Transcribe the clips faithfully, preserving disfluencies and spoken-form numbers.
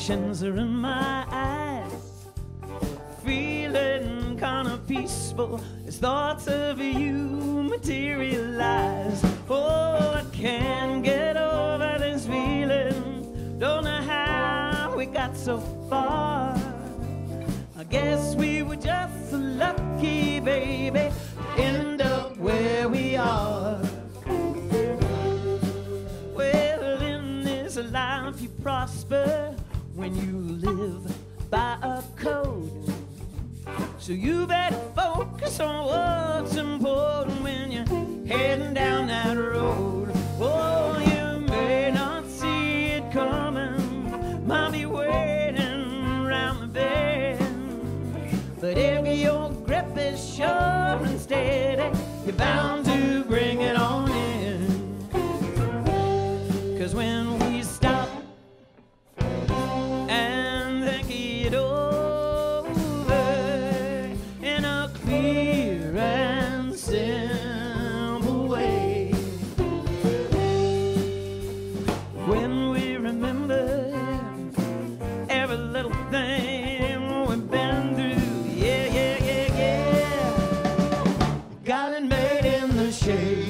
reflections are in my eyes, feeling kind of peaceful as thoughts of you materialize. Oh, I can't get over this feeling, don't know how we got so far. I guess we were just lucky, baby, to end up where we are. Well, in this life you prosper when you live by a code, so you better focus on what's important when you're heading down that road. Oh, you may not see it coming, might be waiting around the bend, but if your grip is sure and steady, you're bound to bring it on in. 'Cause when we stop and think it over in a clear and simple way, when we remember every little thing we've been through, yeah, yeah, yeah, yeah, got it made in the shade.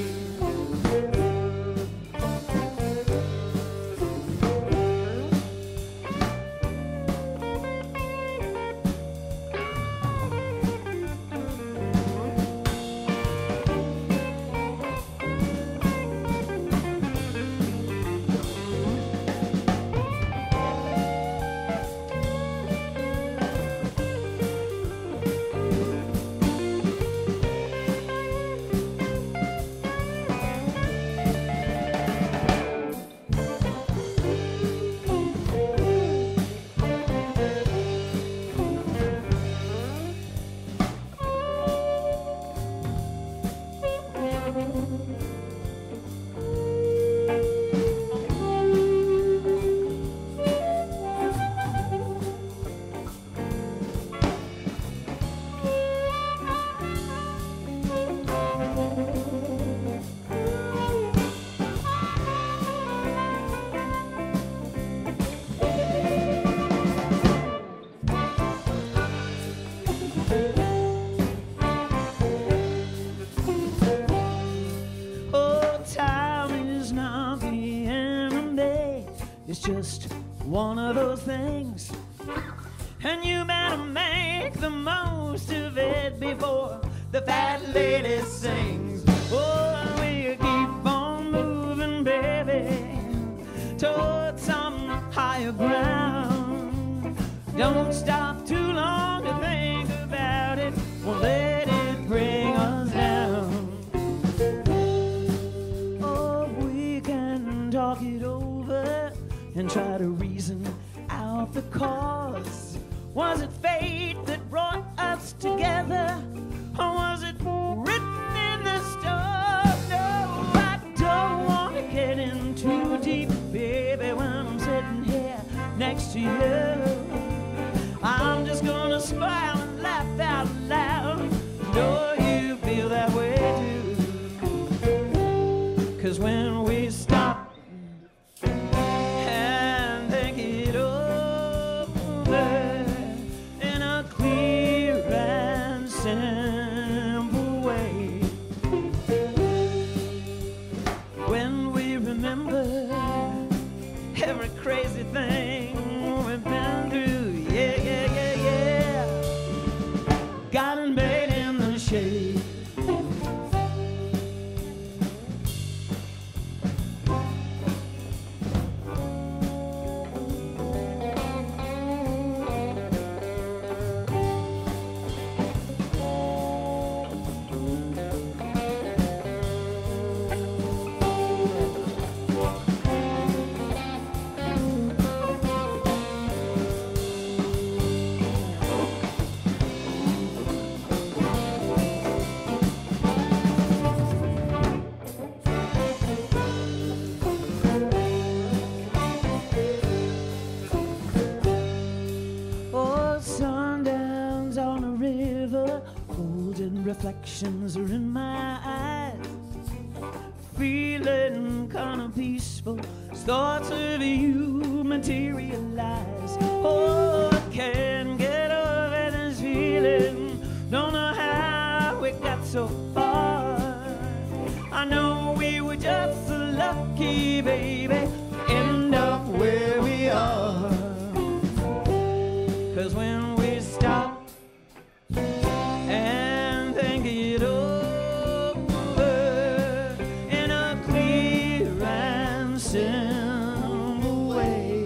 It's just one of those things, and you better make the most of it before the fat lady sings. Oh, we keep on moving, baby, towards some higher ground. Don't stop too long to think about it, won't let it bring us down. Oh, we can talk it over and try to reason out the cause. Was it fate that brought us together, or was it written in the stars? No, I don't want to get in too deep, baby, when I'm sitting here next to you. I'm just gonna smile and laugh out loud. Know you feel that way too. 'Cause when we stop every crazy thing we've been through, yeah, yeah, yeah, yeah, got it made in the shade. Reflections are in my eyes, feeling kind of peaceful. Thoughts of you materialize. Oh, I can't get over this feeling. Don't know how we got so far. I know we were just so lucky, baby, to end up where we are. 'Cause when we stop and think it over in a clear and simple way,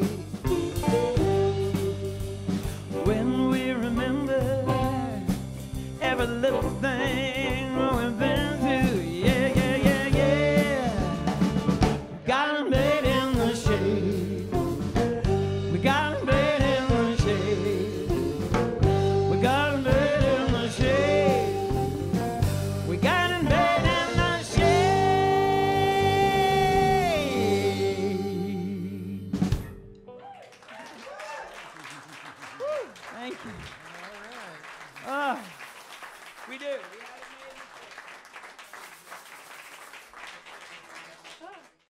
when we remember every little thing we've been through, yeah, yeah, yeah, yeah. Got 'em laid in the shade. We got 'em laid in the shade. We got 'em laid in the shade. We got 'em laid in the shade. Woo, thank you. All right. Oh, we do.